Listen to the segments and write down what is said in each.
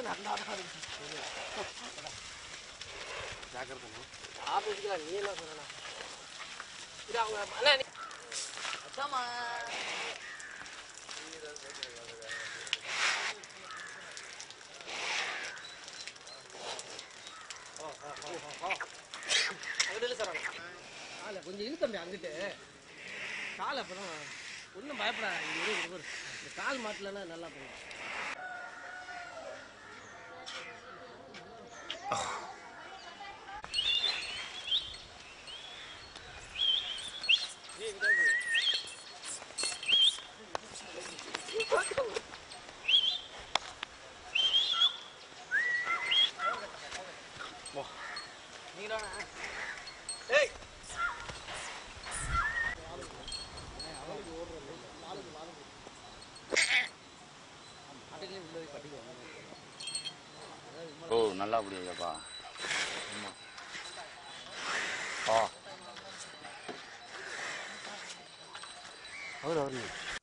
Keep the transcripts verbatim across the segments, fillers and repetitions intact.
ஜாக்கிரதை ஆபீஸ்க்கு நீ என்ன சொன்னா இது அவங்க அண்ணா நீ அச்சாமா அங்கிட்டு சார் காலை கொஞ்சம் இழுத்தம்பி அங்கிட்டு காலை அப்புறம் ஒன்றும் பயப்படாது இங்கே ஒரு இந்த கால் மாட்டலன்னா நல்லா போகும். ஓ நல்லா அப்படியாப்பா. ஆமாம் ஆ அவர் அவர்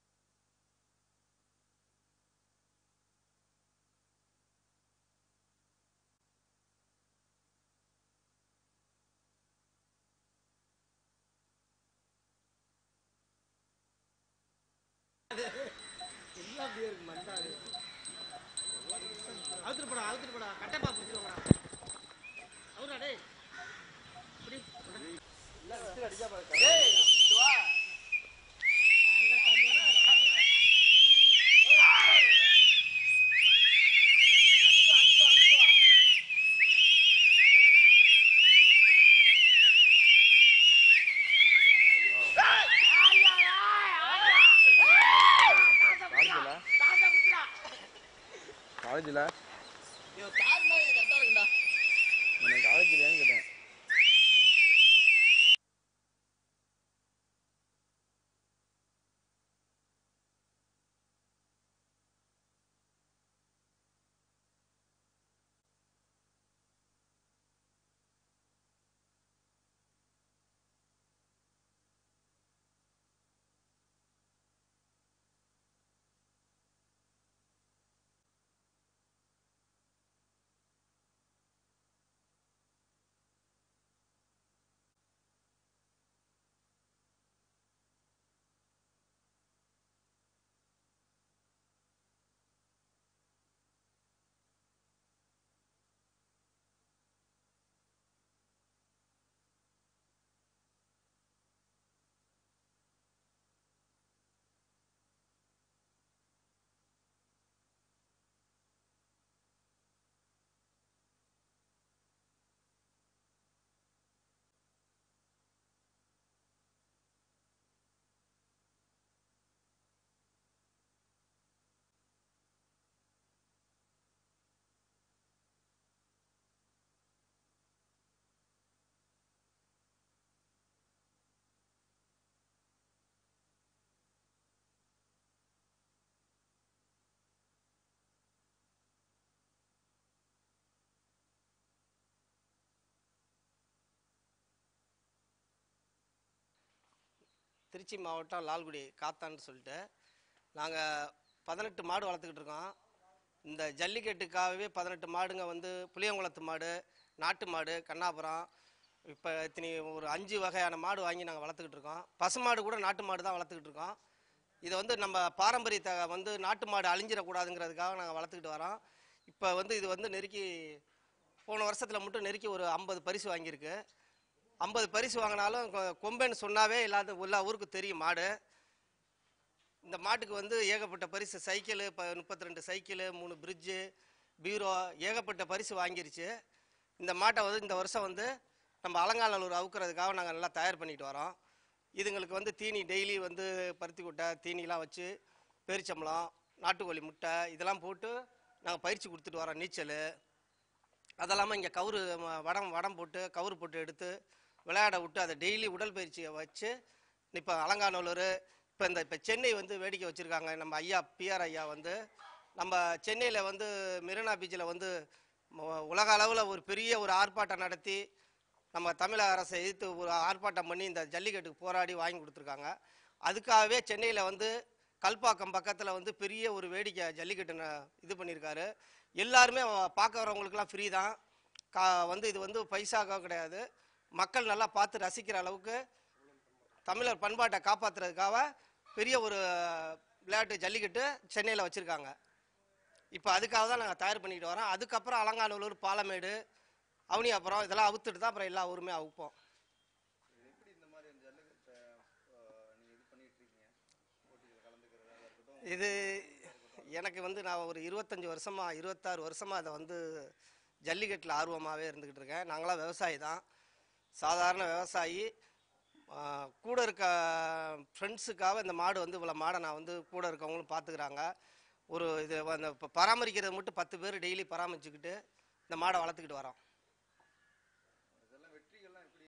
எல்லாம் அப்படியே இருக்கு மண்டாடு அவுத்துட்டு போடா அவுத்துட்டு போடா கட்டப்பா பிடிச்சிருவாடா அவரா டேய் இப்படி எல்லாம் விட்டு அடிச்சா பாரு டேய் இங்க வா காலேஜில் இவன் தார்மா கரெக்டாக இருக்குடா எனக்கு காலேஜில் ஏன்னு கேட்டேன். திருச்சி மாவட்டம் லால்குடி காத்தான்னு சொல்லிட்டு நாங்கள் பதினெட்டு மாடு வளர்த்துக்கிட்டு இருக்கோம். இந்த ஜல்லிக்கட்டுக்காகவே பதினெட்டு மாடுங்க வந்து புளியங்குளத்து மாடு, நாட்டு மாடு, கண்ணாபுரம், இப்போ இத்தனி ஒரு அஞ்சு வகையான மாடு வாங்கி நாங்கள் வளர்த்துக்கிட்டு இருக்கோம். பசு மாடு கூட நாட்டு மாடு தான் வளர்த்துக்கிட்டு இருக்கோம். இதை வந்து நம்ம பாரம்பரியத்தை வந்து நாட்டு மாடு அழிஞ்சிடக்கூடாதுங்கிறதுக்காக நாங்கள் வளர்த்துக்கிட்டு வரோம். இப்போ வந்து இது வந்து நெருக்கி போன வருஷத்தில் மட்டும் நெருக்கி ஒரு ஐம்பது பரிசு வாங்கியிருக்கு. ஐம்பது பரிசு வாங்கினாலும் கொம்பேன்னு சொன்னாவே எல்லாத்துக்கும் எல்லா ஊருக்கு தெரியும் மாடு. இந்த மாட்டுக்கு வந்து ஏகப்பட்ட பரிசு, சைக்கிளு இப்போ முப்பத்தி ரெண்டு சைக்கிளு, மூணு பிரிட்ஜு, பீரோ, ஏகப்பட்ட பரிசு வாங்கிருச்சு. இந்த மாட்டை வந்து இந்த வருஷம் வந்து நம்ம அலங்காநல்லூர் அவுக்கிறதுக்காக நாங்கள் நல்லா தயார் பண்ணிட்டு வரோம். இதுங்களுக்கு வந்து தீனி டெய்லி வந்து பருத்தி கொட்டை தீனிலாம் வச்சு பேரிச்சம்பளம், நாட்டுக்கோழி முட்டை இதெல்லாம் போட்டு நாங்கள் பயிற்சி கொடுத்துட்டு வரோம். நீச்சல் அதெல்லாமல் இங்கே கவுரு வடம் வடம் போட்டு கவுரு போட்டு எடுத்து விளையாட விட்டு அதை டெய்லி உடல் பயிற்சியை வச்சு இப்போ அலங்காநல்லூர் இப்போ இந்த இப்போ சென்னை வந்து வேடிக்கை வச்சுருக்காங்க. நம்ம ஐயா பிஆர் ஐயா வந்து நம்ம சென்னையில் வந்து மெரினா பீச்சில் வந்து உலக அளவில் ஒரு பெரிய ஒரு ஆர்ப்பாட்டம் நடத்தி நம்ம தமிழக அரசை எதிர்த்து ஒரு ஆர்ப்பாட்டம் பண்ணி இந்த ஜல்லிக்கட்டுக்கு போராடி வாங்கி கொடுத்துருக்காங்க. அதுக்காகவே சென்னையில் வந்து கல்பாக்கம் பக்கத்தில் வந்து பெரிய ஒரு வேடிக்கை ஜல்லிக்கட்டு ந- இது பண்ணியிருக்காரு. எல்லாருமே வ- பார்க்க வரவங்களுக்குலாம் ஃப்ரீ தான். கா வந்து இது வந்து பைசாக்காக கிடையாது. மக்கள் நல்லா பார்த்து ரசிக்கிற அளவுக்கு தமிழர் பண்பாட்டை காப்பாற்றுறதுக்காக பெரிய ஒரு விளையாட்டு ஜல்லிக்கட்டு சென்னையில் வச்சுருக்காங்க. இப்போ அதுக்காக தான் நாங்கள் தயார் பண்ணிக்கிட்டு வரோம். அதுக்கப்புறம் அலங்காநல்லூர், பாலமேடு, அவனியாபுரம் இதெல்லாம் அவுத்துட்டு தான் அப்புறம் எல்லா ஊருமே அவுப்போம். இது எனக்கு வந்து நான் ஒரு இருபத்தஞ்சி வருஷமாக இருபத்தாறு வருஷமாக அதை வந்து ஜல்லிக்கட்டில் ஆர்வமாகவே இருந்துக்கிட்டு இருக்கேன். நாங்களாம் விவசாயி தான், சாதாரண விவசாயி. கூட இருக்க ஃப்ரெண்ட்ஸுக்காக இந்த மாடு வந்து இவ்வளோ மாடை நான் வந்து கூட இருக்கவங்களும் பார்த்துக்கிறாங்க. ஒரு இது அந்த பராமரிக்கிறது மட்டும் பத்து பேர் டெய்லி பராமரிச்சுக்கிட்டு இந்த மாடை வளர்த்துக்கிட்டு வரோம்.